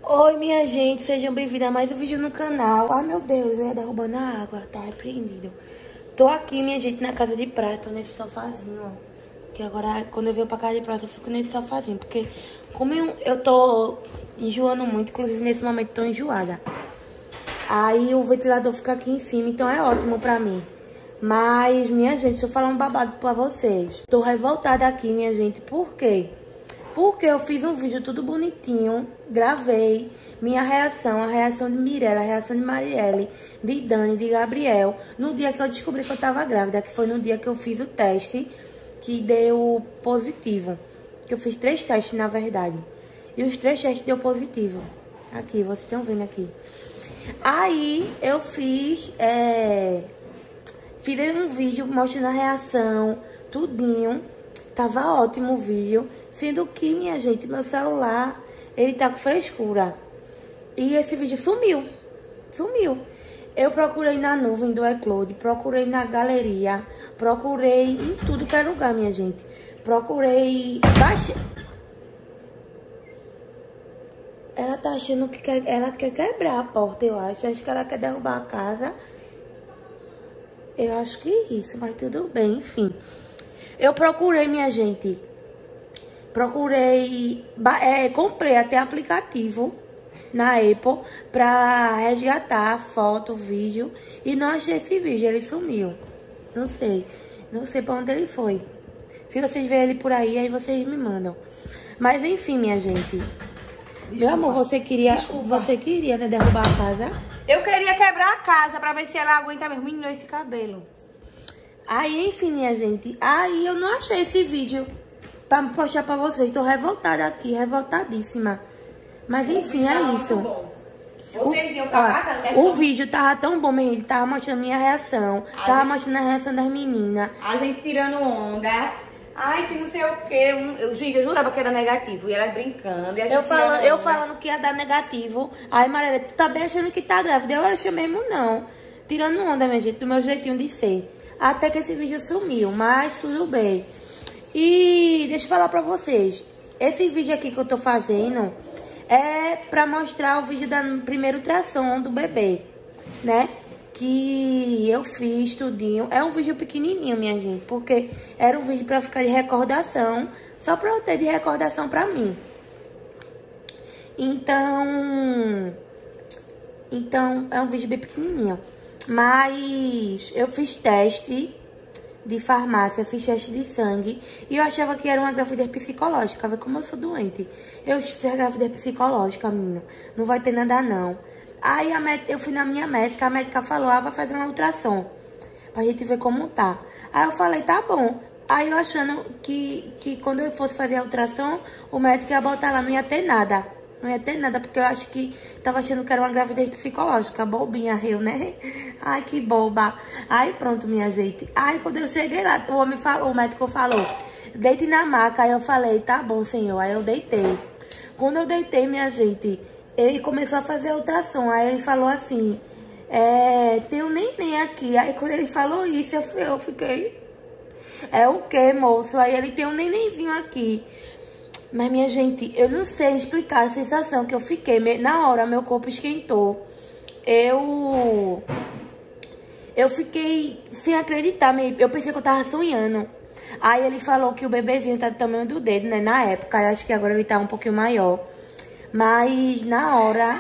Oi, minha gente, sejam bem-vindos a mais um vídeo no canal. Ai, meu Deus, eu ia derrubando a água, tá repreendido. Tô aqui, minha gente, na casa de praia, tô nesse sofazinho, ó. Que agora, quando eu venho pra casa de praia, eu fico nesse sofazinho, porque como eu tô enjoando muito, inclusive nesse momento tô enjoada. Aí o ventilador fica aqui em cima, então é ótimo pra mim. Mas, minha gente, deixa eu falar um babado pra vocês. Tô revoltada aqui, minha gente, por quê? Porque eu fiz um vídeo tudo bonitinho, gravei minha reação, a reação de Mirella, a reação de Marielle, de Dani, de Gabriel, no dia que eu descobri que eu tava grávida, que foi no dia que eu fiz o teste, que deu positivo. Que eu fiz 3 testes, na verdade. E os 3 testes deu positivo. Aqui, vocês estão vendo aqui. Aí, eu fiz um vídeo mostrando a reação, tudinho. Tava ótimo o vídeo. Sendo que, minha gente, meu celular, ele tá com frescura. E esse vídeo sumiu. Sumiu. Eu procurei na nuvem do iCloud, procurei na galeria, procurei em tudo que é lugar, minha gente. Procurei... Ela tá achando que ela quer quebrar a porta, eu acho. Acho que ela quer derrubar a casa. Eu acho que é isso, mas tudo bem, enfim. Eu procurei, minha gente... comprei até aplicativo na Apple pra resgatar foto, vídeo. E não achei esse vídeo, ele sumiu. Não sei pra onde ele foi. Se vocês verem ele por aí vocês me mandam. Mas enfim, minha gente. Meu amor, você queria, né, derrubar a casa? Eu queria quebrar a casa pra ver se ela aguenta mesmo. Menino, esse cabelo. Aí, enfim, minha gente. Aí eu não achei esse vídeo pra mostrar pra vocês. Tô revoltada aqui, revoltadíssima. Mas enfim, é isso. Vocês iam pra casa, né? O vídeo tava tão bom, minha gente. Tava mostrando minha reação. Tava mostrando a reação das meninas. A gente tirando onda. Ai, que não sei o quê. Eu jurava que era negativo. E elas brincando. E a gente eu falando que ia dar negativo. Aí, Maria, tu tá bem achando que tá grávida? Eu acho mesmo não. Tirando onda, minha gente, do meu jeitinho de ser. Até que esse vídeo sumiu, mas tudo bem. E deixa eu falar pra vocês. Esse vídeo aqui que eu tô fazendo é pra mostrar o vídeo da primeira ultrassom do bebê, né? Que eu fiz tudinho. É um vídeo pequenininho, minha gente, porque era um vídeo pra ficar de recordação. Só pra eu ter de recordação pra mim. Então, é um vídeo bem pequenininho. Mas eu fiz teste de farmácia, fiz teste de sangue e eu achava que era uma gravidez psicológica. Vê como eu sou doente. Eu fiz a gravidez psicológica, menina. Não vai ter nada, não. Aí eu fui na minha médica, a médica falou, vai fazer uma ultrassom pra gente ver como tá. Aí eu falei, tá bom. Aí eu achando que quando eu fosse fazer a ultrassom, o médico ia botar lá, não ia ter nada. Não ia ter nada, porque eu acho que tava achando que era uma gravidez psicológica. Bobinha eu, né? Ai, que boba. Aí pronto, minha gente. Aí quando eu cheguei lá, o médico falou, deite na maca. Aí eu falei, tá bom, senhor. Aí eu deitei. Quando eu deitei, minha gente, ele começou a fazer a ultrassom. Aí ele falou assim, tem um neném aqui. Aí quando ele falou isso, eu fiquei, é o quê, moço? Aí ele tem um nenenzinho aqui. Mas, minha gente, eu não sei explicar a sensação que eu fiquei. Na hora, meu corpo esquentou. Eu fiquei sem acreditar. Eu pensei que eu tava sonhando. Aí ele falou que o bebezinho tá do tamanho do dedo, né? Na época, eu acho que agora ele tá um pouquinho maior. Mas, na hora...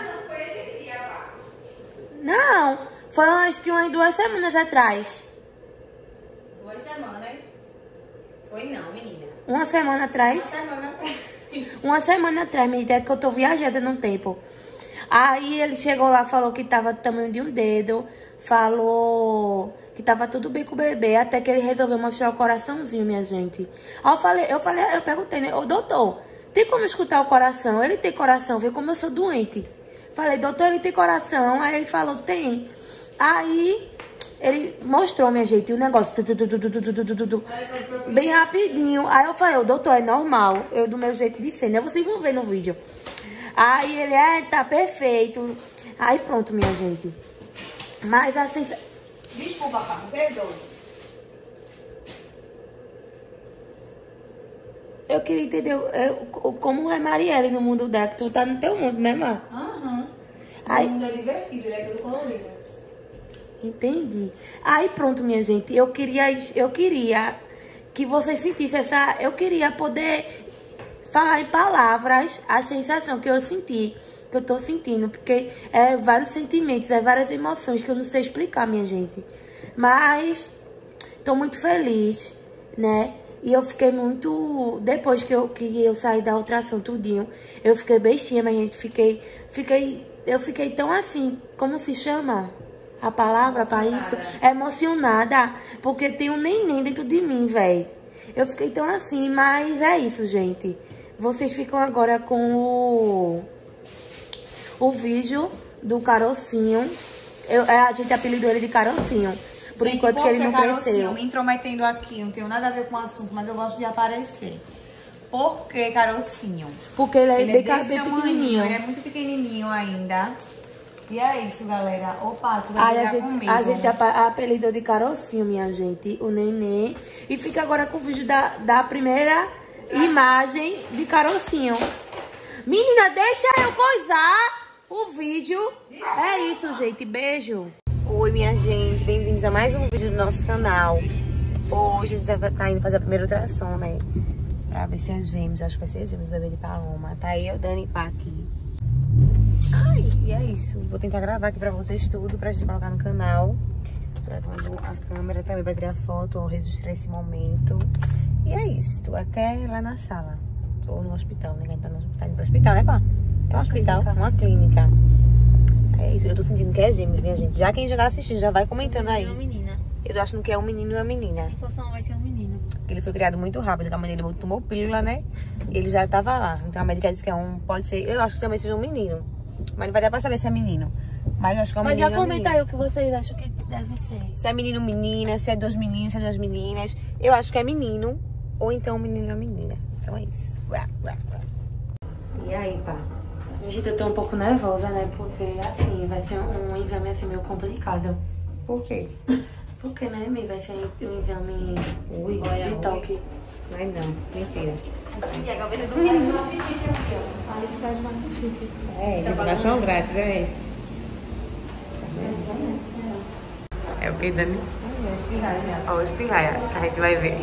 Não, foi acho que umas 2 semanas atrás. 2 semanas? Foi não, menina. Uma semana atrás? Uma semana atrás, minha ideia é que eu tô viajada no tempo. Aí ele chegou lá, falou que tava do tamanho de um dedo. Falou que tava tudo bem com o bebê. Até que ele resolveu mostrar o coraçãozinho, minha gente. Aí eu perguntei, né? Ô, doutor, tem como escutar o coração? Ele tem coração, vê como eu sou doente. Falei, doutor, ele tem coração? Aí ele falou, tem. Aí... ele mostrou, minha gente, o negócio bem rapidinho. Aí eu falei, doutor, é normal. Eu, do meu jeito de ser, né? Vocês vão ver no vídeo. Aí ele, tá perfeito. Aí pronto, minha gente. Mas assim... Desculpa, papai, perdoe. Eu queria entender como é Marielle no mundo dela, que tu tá no teu mundo, né, Mar? Aham. Aí- O mundo é divertido, ele é todo colorido. Entendi. Aí pronto, minha gente. Eu queria que vocês sentissem essa... Eu queria poder falar em palavras a sensação que eu senti, que eu tô sentindo. Porque é vários sentimentos, é várias emoções que eu não sei explicar, minha gente. Mas tô muito feliz, né? E eu fiquei muito... Depois que eu saí da ultrassom tudinho, eu fiquei bestinha, mas gente, eu fiquei tão assim, como se chama a palavra para isso? Emocionada, porque tem um neném dentro de mim, velho. Eu fiquei tão assim, mas é isso, gente. Vocês ficam agora com o vídeo do Carocinho. A gente apelidou ele de Carocinho. Por Gente, enquanto que ele não Carocinho, cresceu. me intrometendo aqui, não tenho nada a ver com o assunto, mas eu gosto de aparecer. Por que Carocinho? Porque ele é Ele bem, é desse bem tamanho, pequenininho. ele é muito pequenininho ainda. E é isso, galera. Opa, tu vai Aí brigar comigo. a gente apelidou de Carocinho, minha gente, o neném. E fica agora com o vídeo da primeira imagem de Carocinho. Menina, deixa eu coisar o vídeo. É isso, gente. Beijo. Oi, minha gente. Bem-vindos a mais um vídeo do nosso canal. Hoje a gente tá indo fazer a primeira ultrassom, né? Pra ver se é gêmeos. Acho que vai ser gêmeos, bebê de Paloma. Tá eu, Dani e Pá aqui. Ai, e é isso. Vou tentar gravar aqui pra vocês tudo, pra gente colocar no canal. Gravando a câmera também pra tirar foto ou registrar esse momento. E é isso. Tô até lá na sala. Ou no hospital, né? A gente tá no hospital, indo pro hospital, né, Pá? É um hospital, uma clínica. É isso. Eu tô sentindo que é gêmeos, minha gente. Já quem já tá assistindo, já vai comentando aí. Uma menina. Eu tô achando que é um menino e uma menina. Se fosse não, vai ser um menino. Ele foi criado muito rápido, a mãe dele tomou pílula, né? E ele já tava lá. Então a médica disse que é pode ser, eu acho que também seja um menino. Mas não vai dar pra saber se é menino. Mas eu acho que é um Mas menino. já comenta aí o que vocês acham que deve ser. Se é menino ou menina, se é dois meninos, se é duas meninas. Eu acho que é menino. Ou então um menino e uma menina. Então é isso. E aí, Pá? Gente, eu tô um pouco nervosa, né? Porque, assim, vai ser um exame, assim, meio complicado. Por quê? Porque, né, vai ser um exame Ui, de toque. Mas não, mentira. E a cabeça do menino. Aí fica as magníficas. É, divulgação grátis, é. É o que, Dani? Ó, os pirraia, que a gente vai ver.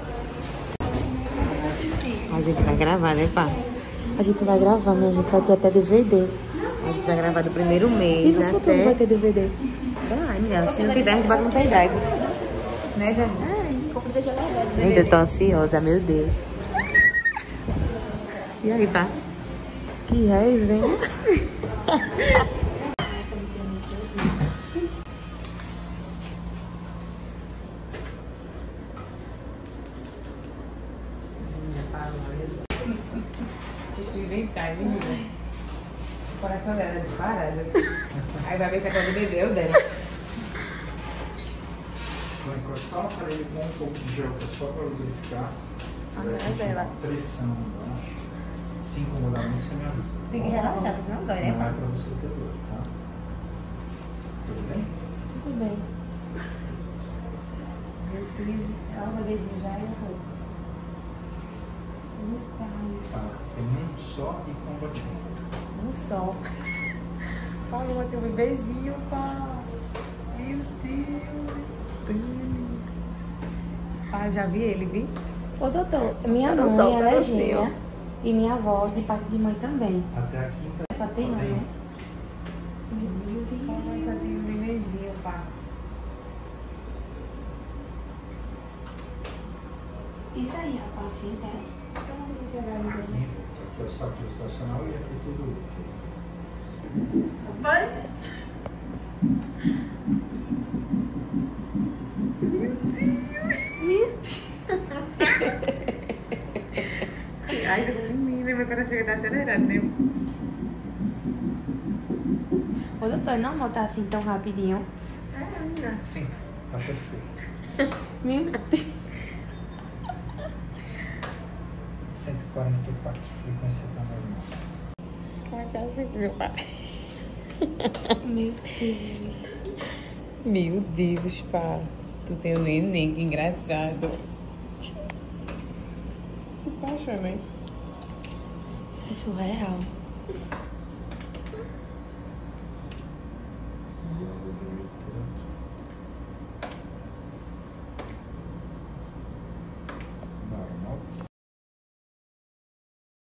A gente vai gravar, né, Pá? A gente vai gravar, minha gente, vai ter até DVD. A gente vai gravar do primeiro mês E no futuro até... vai ter DVD? Vai, menina. Se não tiver, a gente bota no pendrive. Né, Dani? Como deixa eu ver. Gente, eu tô ansiosa, meu Deus. E aí, Pá? Que raiva, hein? Inventar, menina. O coração dela é disparado. Aí vai ver se é quando bebeu dela. Vou encostar o aparelho com um pouco de gel só para verificar. Vai sentir dela. uma pressão embaixo. Se incomodar muito, você me avisa. Tem que relaxar, porque senão dói, né? Não é para você ter dor, tá? Tudo bem? Tudo bem. Meu Deus do céu, o bebezinho já errou. Meu pai. Tá. Tem um só e com batimento. Um só. Paloma, tem um bebezinho, pá. Meu Deus. Pai, já vi ele, vi? Ô, doutor, minha Eu não mãe, sou ela é pedacinho. gêmea. E minha avó, de parte de mãe também. Até a quinta. Só tem um, né? Meu Deus. Paloma, só tem um bebezinho, pá. Isso aí, rapaz, assim, tá? Como você vai chegar ali? Aqui é o saco gestacional e aqui tudo. Vai. Ai, menina, meu coração chega a estar acelerado, né? Ô, doutor, não notar assim tão rapidinho. É, menina. Sim, tá perfeito. Meu Deus. 144 frequência tá normal. Como é que é assim, meu pai? Meu Deus. Meu Deus, pá. Tu tem um neném, que engraçado. Tu tá É surreal.